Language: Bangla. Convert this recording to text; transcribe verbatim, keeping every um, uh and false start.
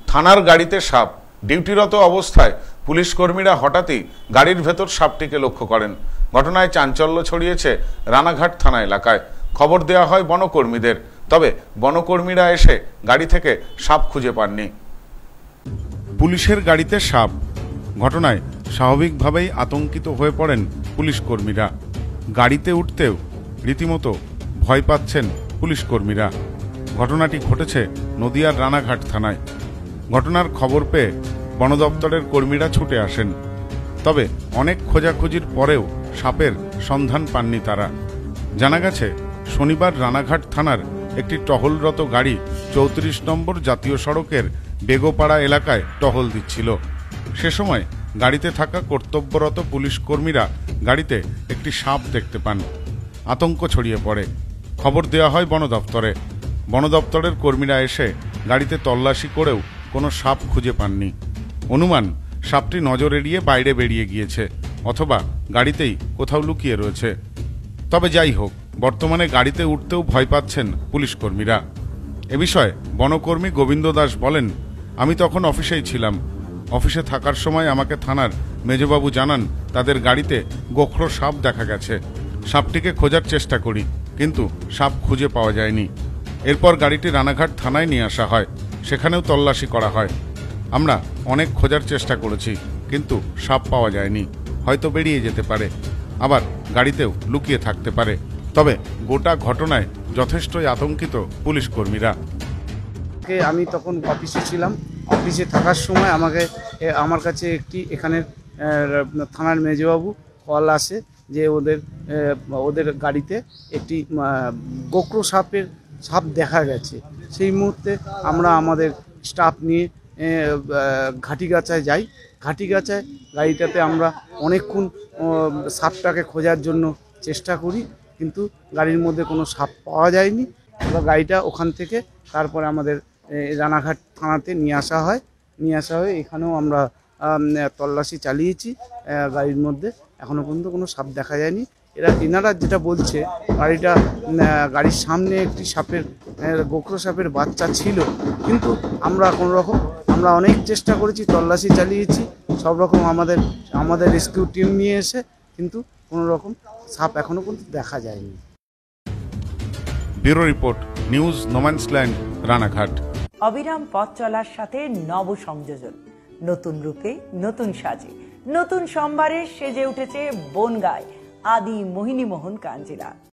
থানার গাড়িতে সাপ। ডিউটিরত অবস্থায় পুলিশ কর্মীরা হঠাৎই গাড়ির ভেতর সাপটিকে লক্ষ্য করেন। ঘটনায় চাঞ্চল্য ছড়িয়েছে রানাঘাট থানা এলাকায়। খবর দেওয়া হয় বনকর্মীদের, তবে বনকর্মীরা এসে গাড়ি থেকে সাপ খুঁজে পাননি। পুলিশের গাড়িতে সাপ। ঘটনায় স্বাভাবিকভাবেই আতঙ্কিত হয়ে পড়েন পুলিশ কর্মীরা। গাড়িতে উঠতেও রীতিমতো ভয় পাচ্ছেন পুলিশ কর্মীরা। ঘটনাটি ঘটেছে নদিয়ার রানাঘাট থানায়। ঘটনার খবর পেয়ে বন দপ্তরের কর্মীরা ছুটে আসেন, তবে অনেক খোঁজাখুঁজির পরেও সাপের সন্ধান পাননি তারা। জানা গেছে, শনিবার রানাঘাট থানার একটি টহলরত গাড়ি চৌত্রিশ নম্বর জাতীয় সড়কের বেগোপাড়া এলাকায় টহল দিচ্ছিল। সে সময় গাড়িতে থাকা কর্তব্যরত পুলিশ কর্মীরা গাড়িতে একটি সাপ দেখতে পান। আতঙ্ক ছড়িয়ে পড়ে। খবর দেওয়া হয় বন দপ্তরে। বন দপ্তরের কর্মীরা এসে গাড়িতে তল্লাশি করেও কোনো সাপ খুঁজে পাননি। অনুমান, সাপটি নজর এড়িয়ে বাইরে বেরিয়ে গিয়েছে অথবা গাড়িতেই কোথাও লুকিয়ে রয়েছে। তবে যাই হোক, বর্তমানে গাড়িতে উঠতেও ভয় পাচ্ছেন পুলিশ কর্মীরা। এ বিষয়ে বনকর্মী গোবিন্দ দাস বলেন, আমি তখন অফিসেই ছিলাম। অফিসে থাকার সময় আমাকে থানার মেজবাবু জানান তাদের গাড়িতে গোখরো সাপ দেখা গেছে। সাপটিকে খোঁজার চেষ্টা করি, কিন্তু সাপ খুঁজে পাওয়া যায়নি। এরপর গাড়িটি রানাঘাট থানায় নিয়ে আসা হয়, সেখানেও তল্লাশি করা হয়। আমরা অনেক খোঁজার চেষ্টা করেছি, কিন্তু সাপ পাওয়া যায়নি। হয়তো বেরিয়ে যেতে পারে, আবার গাড়িতেও লুকিয়ে থাকতে পারে। তবে গোটা ঘটনায় যথেষ্টই আতঙ্কিত পুলিশ কর্মীরা। আমি তখন অফিসে ছিলাম। অফিসে থাকার সময় আমাকে আমার কাছে একটি এখানের থানার মেজবাবু কল আসে যে ওদের ওদের গাড়িতে একটি গোখরো সাপের সাপ দেখা গেছে। সেই মুহূর্তে আমরা আমাদের স্টাফ নিয়ে ঘাটিগাছায় যাই। ঘাটিগাছায় গাড়িটাতে আমরা অনেকক্ষণ সাপটাকে খোঁজার জন্য চেষ্টা করি, কিন্তু গাড়ির মধ্যে কোনো সাপ পাওয়া যায়নি। এবার গাড়িটা ওখান থেকে তারপরে আমাদের রানাঘাট থানাতে নিয়ে আসা হয়। নিয়ে আসা হয় এখানেও আমরা তল্লাশি চালিয়েছি গাড়ির মধ্যে। এখনও পর্যন্ত কোনো সাপ দেখা যায়নি। এরা এনারা যেটা বলছে, গাড়িটা গাড়ির সামনে একটি সাপের গোখরো সাপের বাচ্চা ছিল, কিন্তু আমরা কোনো রকম আমরা অনেক চেষ্টা করেছি, তল্লাশি চালিয়েছি সব রকম আমাদের আমাদের রেস্কিউ টিম নিয়ে এসে, কিন্তু কোনো রকম সাপ এখনও পর্যন্ত দেখা যায়নি। Bureau report, news no man's land, Ranaghat. অবিরাম পথ চলার সাথে নব সংযোজন, নতুন রূপে নতুন সাজে নতুন সম্ভারে সেজে উঠেছে বনগায় আদি মোহিনী মোহন কাঞ্জিলা।